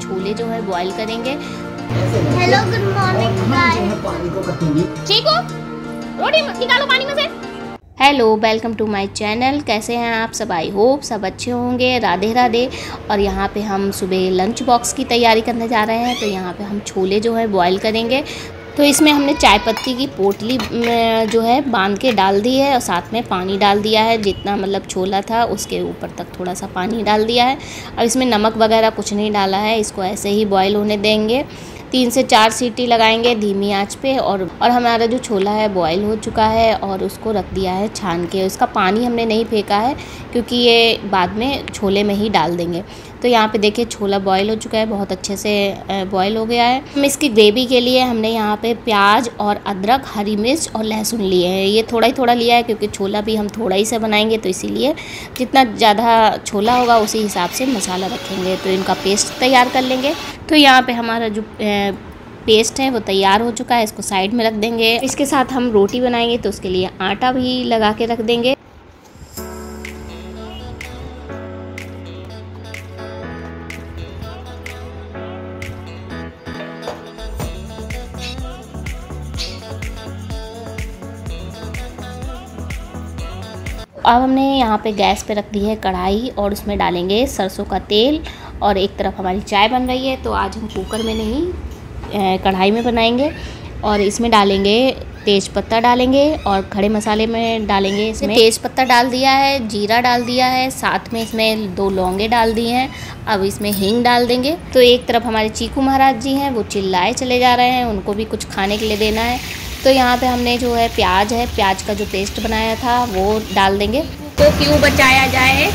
छोले जो है बॉईल करेंगे। Hello good morning guys. Chiku रोटी निकालो पानी में से। Hello, welcome to my channel. कैसे हैं आप सब? आई होप सब अच्छे होंगे। राधे राधे। और यहाँ पे हम सुबह लंच बॉक्स की तैयारी करने जा रहे हैं। तो यहाँ पे हम छोले जो है बॉईल करेंगे। तो इसमें हमने चाय पत्ती की पोटली जो है बांध के डाल दी है और साथ में पानी डाल दिया है। जितना मतलब छोला था उसके ऊपर तक थोड़ा सा पानी डाल दिया है। अब इसमें नमक वगैरह कुछ नहीं डाला है। इसको ऐसे ही बॉईल होने देंगे। 3 से 4 सीटी लगाएंगे धीमी आंच पे। और हमारा जो छोला है बॉईल हो चुका है और उसको रख दिया है छान के। उसका पानी हमने नहीं फेंका है क्योंकि ये बाद में छोले में ही डाल देंगे। तो यहाँ पे देखिए छोला बॉईल हो चुका है, बहुत अच्छे से बॉईल हो गया है। हम इसकी ग्रेवी के लिए हमने यहाँ पे प्याज और अदरक, हरी मिर्च और लहसुन लिए हैं। ये थोड़ा ही थोड़ा लिया है क्योंकि छोला भी हम थोड़ा ही से बनाएंगे, तो इसीलिए जितना ज़्यादा छोला होगा उसी हिसाब से मसाला रखेंगे। तो इनका पेस्ट तैयार कर लेंगे। तो यहाँ पे हमारा जो पेस्ट है वो तैयार हो चुका है। इसको साइड में रख देंगे। इसके साथ हम रोटी बनाएंगे तो उसके लिए आटा भी लगा के रख देंगे। अब हमने यहाँ पे गैस पे रख दी है कढ़ाई और उसमें डालेंगे सरसों का तेल। और एक तरफ हमारी चाय बन रही है। तो आज हम कुकर में नहीं कढ़ाई में बनाएंगे। और इसमें डालेंगे तेज पत्ता डालेंगे और खड़े मसाले में डालेंगे। इसमें तेज पत्ता डाल दिया है, जीरा डाल दिया है, साथ में इसमें 2 लौंगे डाल दिए हैं। अब इसमें हींग डाल देंगे। तो एक तरफ हमारे चीकू महाराज जी हैं, वो चिल्लाए चले जा रहे हैं, उनको भी कुछ खाने के लिए देना है। तो यहाँ पे हमने जो है प्याज का जो पेस्ट बनाया था वो डाल देंगे। तो क्यों बचाया जाए।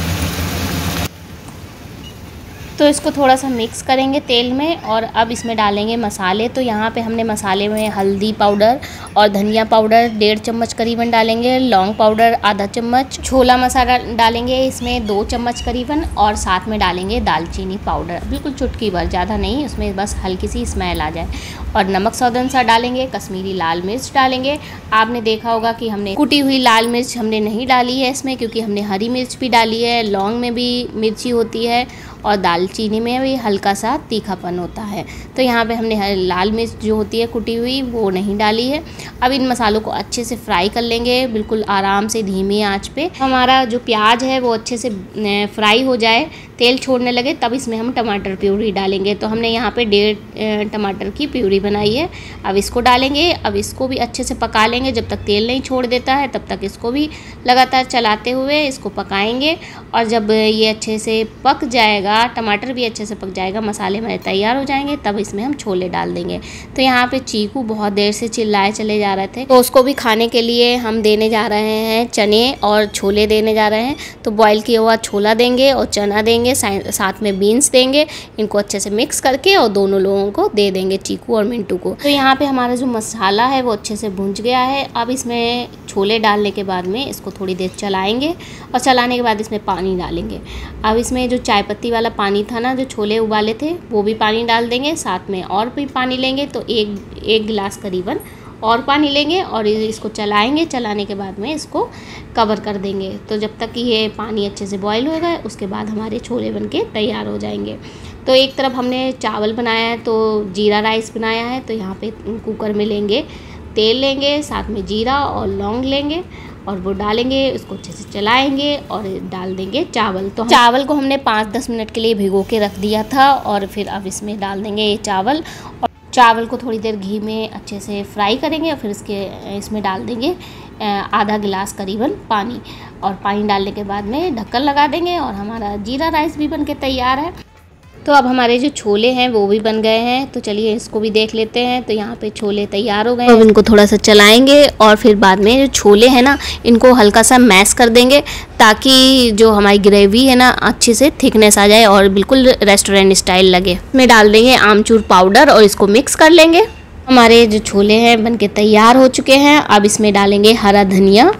तो इसको थोड़ा सा मिक्स करेंगे तेल में। और अब इसमें डालेंगे मसाले। तो यहाँ पे हमने मसाले में हल्दी पाउडर और धनिया पाउडर 1.5 चम्मच करीबन डालेंगे, लौंग पाउडर आधा चम्मच, छोला मसाला डालेंगे इसमें 2 चम्मच करीबन, और साथ में डालेंगे दालचीनी पाउडर बिल्कुल चुटकी भर, ज़्यादा नहीं, उसमें बस हल्की सी स्मेल आ जाए। और नमक स्वाद अनुसार डालेंगे। कश्मीरी लाल मिर्च डालेंगे। आपने देखा होगा कि हमने कुटी हुई लाल मिर्च हमने नहीं डाली है इसमें, क्योंकि हमने हरी मिर्च भी डाली है, लौंग में भी मिर्ची होती है और दालचीनी में भी हल्का सा तीखापन होता है। तो यहाँ पे हमने लाल मिर्च जो होती है कुटी हुई वो नहीं डाली है। अब इन मसालों को अच्छे से फ्राई कर लेंगे बिल्कुल आराम से धीमी आंच पे। हमारा जो प्याज है वो अच्छे से फ्राई हो जाए, तेल छोड़ने लगे, तब इसमें हम टमाटर प्यूरी डालेंगे। तो हमने यहाँ पे 1.5 टमाटर की प्यूरी बनाई है। अब इसको डालेंगे। अब इसको भी अच्छे से पका लेंगे। जब तक तेल नहीं छोड़ देता है तब तक इसको भी लगातार चलाते हुए इसको पकाएंगे। और जब ये अच्छे से पक जाएगा, टमाटर भी अच्छे से पक जाएगा, मसाले में तैयार हो जाएंगे, तब इसमें हम छोले डाल देंगे। तो यहाँ पे चीकू बहुत देर से चिल्लाए चले जा रहे थे, तो उसको भी खाने के लिए हम देने जा रहे हैं चने और छोले देने जा रहे हैं। तो बॉईल किया हुआ छोला देंगे और चना देंगे, साथ में बीन्स देंगे। इनको अच्छे से मिक्स करके और दोनों लोगों को दे देंगे, चीकू और मिंटू को। तो यहाँ पे हमारा जो मसाला है वो अच्छे से भुंज गया है। अब इसमें छोले डालने के बाद में इसको थोड़ी देर चलाएंगे और चलाने के बाद इसमें पानी डालेंगे। अब इसमें जो चाय पत्ती वाला पानी था ना, जो छोले उबाले थे, वो भी पानी डाल देंगे। साथ में और भी पानी लेंगे, तो एक गिलास करीबन और पानी लेंगे और इसको चलाएंगे। चलाने के बाद में इसको कवर कर देंगे। तो जब तक कि ये पानी अच्छे से बॉईल होगा उसके बाद हमारे छोले बनके तैयार हो जाएंगे। तो एक तरफ हमने चावल बनाया है, तो जीरा राइस बनाया है। तो यहाँ पे कुकर में लेंगे, तेल लेंगे, साथ में जीरा और लौंग लेंगे और वो डालेंगे, उसको अच्छे से चलाएंगे और डाल देंगे चावल। तो चावल को हमने 5-10 मिनट के लिए भिगो के रख दिया था और फिर अब इसमें डाल देंगे ये चावल। और चावल को थोड़ी देर घी में अच्छे से फ्राई करेंगे और फिर इसमें डाल देंगे आधा गिलास करीबन पानी। और पानी डालने के बाद में ढक्कन लगा देंगे और हमारा जीरा राइस भी बनके तैयार है। तो अब हमारे जो छोले हैं वो भी बन गए हैं। तो चलिए इसको भी देख लेते हैं। तो यहाँ पे छोले तैयार हो गए हैं। अब इनको थोड़ा सा चलाएंगे और फिर बाद में जो छोले हैं ना, इनको हल्का सा मैश कर देंगे, ताकि जो हमारी ग्रेवी है ना अच्छे से थिकनेस आ जाए और बिल्कुल रेस्टोरेंट स्टाइल लगे। इसमें डाल देंगे आमचूर पाउडर और इसको मिक्स कर लेंगे। हमारे जो छोले हैं बनके तैयार हो चुके हैं। अब इसमें डालेंगे हरा धनिया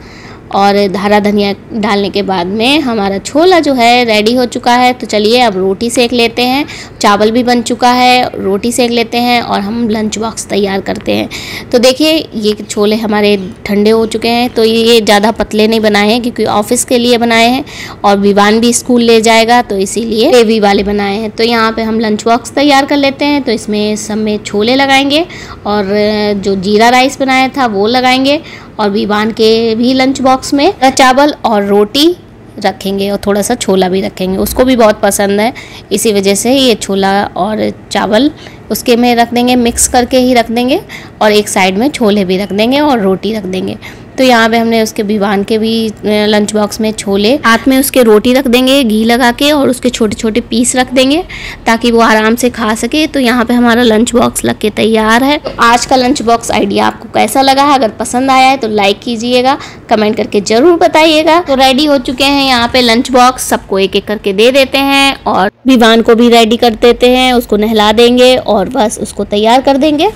और हरा धनिया डालने के बाद में हमारा छोला जो है रेडी हो चुका है। तो चलिए अब रोटी सेक लेते हैं। चावल भी बन चुका है, रोटी सेक लेते हैं और हम लंच बॉक्स तैयार करते हैं। तो देखिए ये छोले हमारे ठंडे हो चुके हैं। तो ये ज़्यादा पतले नहीं बनाए हैं क्योंकि ऑफिस के लिए बनाए हैं और विवान भी स्कूल ले जाएगा, तो इसीलिए ग्रेवी वाले बनाए हैं। तो यहाँ पे हम लंच बॉक्स तैयार कर लेते हैं। तो इसमें सब में छोले लगाएंगे और जो जीरा राइस बनाया था वो लगाएंगे और विवान के भी लंच बॉक्स में चावल और रोटी रखेंगे और थोड़ा सा छोला भी रखेंगे, उसको भी बहुत पसंद है। इसी वजह से ये छोला और चावल उसके में रख देंगे, मिक्स करके ही रख देंगे और एक साइड में छोले भी रख देंगे और रोटी रख देंगे। तो यहाँ पे हमने उसके विवान के भी लंच बॉक्स में छोले, हाथ में उसके रोटी रख देंगे घी लगा के और उसके छोटे छोटे पीस रख देंगे ताकि वो आराम से खा सके। तो यहाँ पे हमारा लंच बॉक्स लग के तैयार है। तो आज का लंच बॉक्स आइडिया आपको कैसा लगा है? अगर पसंद आया है तो लाइक कीजिएगा, कमेंट करके ज़रूर बताइएगा। तो रेडी हो चुके हैं यहाँ पे लंच बॉक्स, सबको एक एक करके दे देते हैं और विवान को भी रेडी कर देते हैं, उसको नहला देंगे और बस उसको तैयार कर देंगे।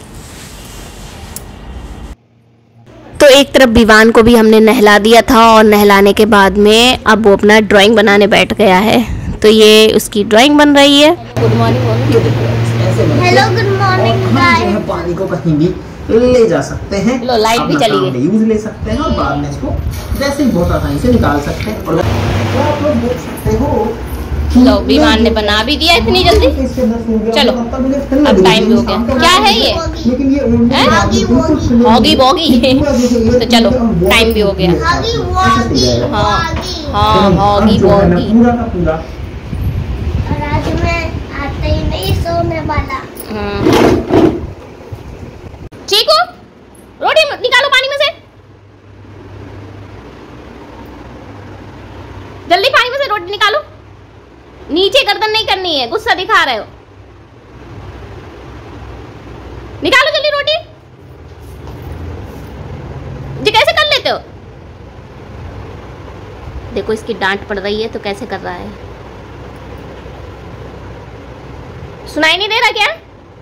तो एक तरफ विवान को भी हमने नहला दिया था और नहलाने के बाद में अब वो अपना ड्राइंग बनाने बैठ गया है। तो ये उसकी ड्राइंग बन रही है। Good morning. Hello good morning guys. पानी को कहीं भी ले जा सकते हैं, लो लाइट भी चली गई, यूज ले सकते हैं और बाद में इसको वैसे ही बहुत आसानी से निकाल सकते हैं। और आप लोग देख सकते हो लो विवान ने बना भी दिया इतनी जल्दी। चलो अब टाइम भी हो गया। क्या है ये? हॉगी बॉगी। तो चलो टाइम भी हो गया। हाँ हाँ हॉगी बॉगी। और आज मैं आते ही नहीं सोने वाला। चीकू रोटी निकालो पानी में से, जल्दी पानी में से रोटी निकालो। नीचे गर्दन नहीं करनी है, गुस्सा दिखा रहे हो। निकालो जल्दी रोटी। जी कैसे कर लेते हो? देखो इसकी डांट पड़ रही है तो कैसे कर रहा है। सुनाई नहीं दे रहा क्या?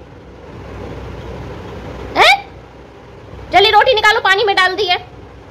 जल्दी रोटी निकालो, पानी में डाल दी है।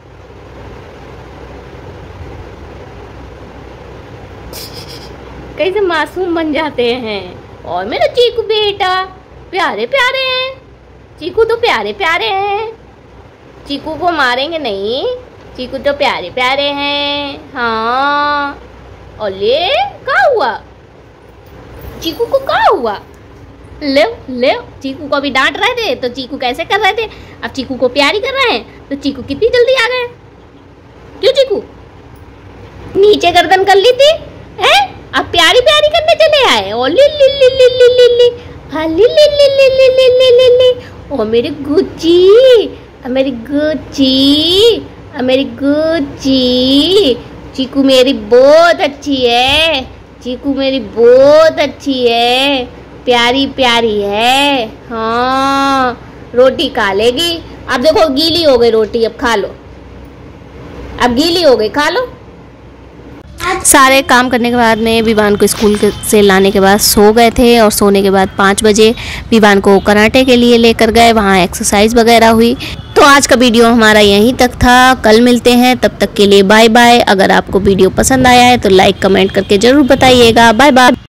कैसे मासूम बन जाते हैं। और मेरा चीकू बेटा प्यारे प्यारे हैं। चीकू तो प्यारे प्यारे हैं, चीकू को मारेंगे नहीं, चीकू तो प्यारे प्यारे हैं। हाँ ओले क्या हुआ? चीकू को क्या हुआ? ले ले, चीकू को अभी डांट रहे थे तो चीकू कैसे कर रहे थे, अब चीकू को प्यारी कर रहे हैं तो चीकू कितनी जल्दी आ गए। क्यों चीकू? नीचे गर्दन कर ली थी हैं, अब प्यारी प्यारी करने चले आए। ओ ली ली ली ली ली ली ली, हाँ ली ली ली ली ली ली ली ली ली। ओ मेरी गुच्ची, मेरी गुच्ची, मेरी गुच्ची। चीकू मेरी बहुत अच्छी है, चीकू मेरी बहुत अच्छी है, प्यारी प्यारी है। हाँ रोटी खा लेगी। अब देखो गीली हो गई रोटी, अब खा लो, अब गीली हो गई, खा लो। सारे काम करने के बाद में विवान को स्कूल से लाने के बाद सो गए थे और सोने के बाद 5 बजे विवान को कराटे के लिए लेकर गए, वहाँ एक्सरसाइज वगैरह हुई। तो आज का वीडियो हमारा यहीं तक था, कल मिलते हैं, तब तक के लिए बाय बाय। अगर आपको वीडियो पसंद आया है तो लाइक कमेंट करके ज़रूर बताइएगा। Bye bye.